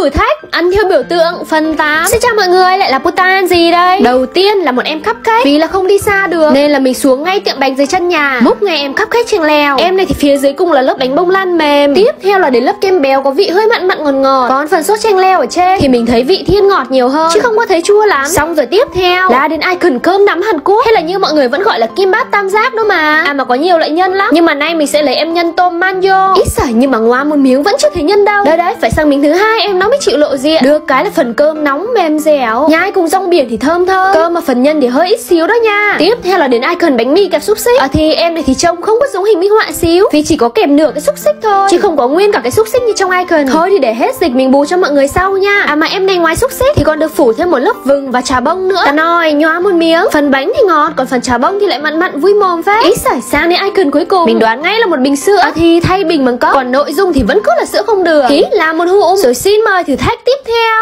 Thử thách ăn theo biểu tượng phần 8. Xin chào mọi người, lại là Putan gì đây. Đầu tiên là một em cupcake. Vì là không đi xa được nên là mình xuống ngay tiệm bánh dưới chân nhà, múc ngay em cupcake chèn leo. Em này thì phía dưới cùng là lớp bánh bông lan mềm. Tiếp theo là đến lớp kem béo có vị hơi mặn mặn ngọt ngọt. Còn phần sốt chèn leo ở trên thì mình thấy vị thiên ngọt nhiều hơn chứ không có thấy chua lắm. Xong rồi tiếp theo là đến icon cơm nắm Hàn Quốc, hay là như mọi người vẫn gọi là kimbap tam giác đó mà. Mà có nhiều loại nhân lắm, nhưng mà nay mình sẽ lấy em nhân tôm manjo. Ít sởi nhưng mà ngoa một miếng vẫn chưa thấy nhân đâu. Đấy, phải sang miếng thứ hai em nó mới chịu lộ diện. Được cái là phần cơm nóng mềm dẻo, nhai cùng rong biển thì thơm thơm. Cơm mà phần nhân thì hơi ít xíu đó nha. Tiếp theo là đến icon bánh mì kẹp xúc xích. Thì em này thì trông không có giống hình minh họa xíu, vì chỉ có kẹp nửa cái xúc xích thôi chứ không có nguyên cả cái xúc xích như trong icon. Thôi thì để hết dịch mình bù cho mọi người sau nha. Mà em này ngoài xúc xích thì còn được phủ thêm một lớp vừng và trà bông nữa. Cả nồi nhóa một miếng. Phần bánh thì ngọt, còn phần trà bông thì lại mặn mặn vui mồm phết. Ít sởi sang đến icon cuối cùng, mình đoán ngay là một bình sữa. Thì thay bình bằng cốc, còn nội dung thì vẫn cứ là sữa không đường. Ý là một hụm. Rồi xin mời thử thách tiếp theo.